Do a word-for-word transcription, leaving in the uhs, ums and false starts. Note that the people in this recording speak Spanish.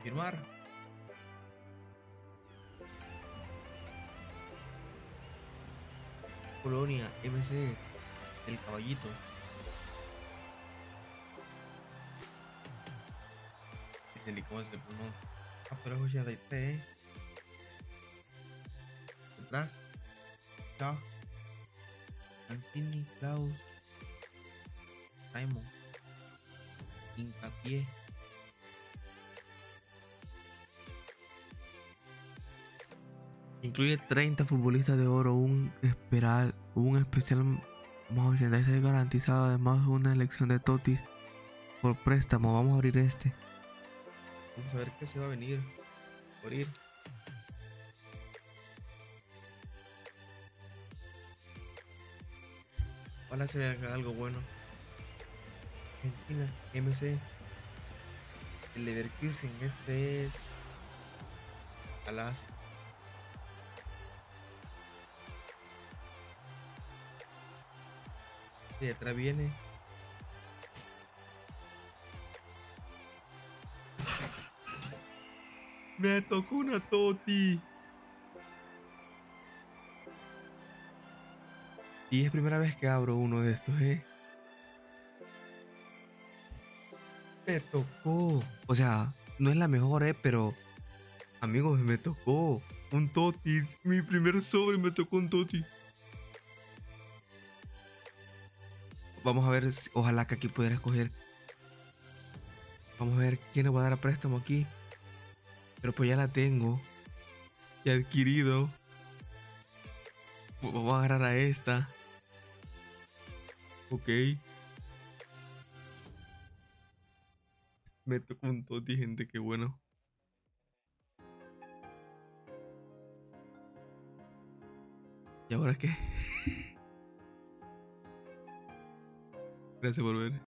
Firmar. Colonia M C. El caballito. Este ni cómo se pronuncia. Ah, pero es ochenta y tres. Detrás. Chao. Mancini, Klaus. Simon. Hincapié. Incluye treinta futbolistas de oro, un esperal, un especial más ochenta y seis garantizado, además una elección de Totti por préstamo. Vamos a abrir este. Vamos a ver qué se va a venir. Por ir. Ojalá se vea algo bueno. Argentina, M C. El Leverkusen, este es. Alas. Y detrás viene. Me tocó una Totti. Y es primera vez que abro uno de estos, eh. Me tocó. O sea, no es la mejor, eh, pero amigos, me tocó un Totti. Mi primer sobre me tocó un Totti. Vamos a ver, si- ojalá que aquí pudiera escoger. Vamos a ver quién nos va a dar a préstamo aquí. Pero pues ya la tengo. Ya adquirido. V- Vamos a agarrar a esta. Ok. Me tocó un Totti, gente, qué bueno. ¿Y ahora qué? Gracias por ver.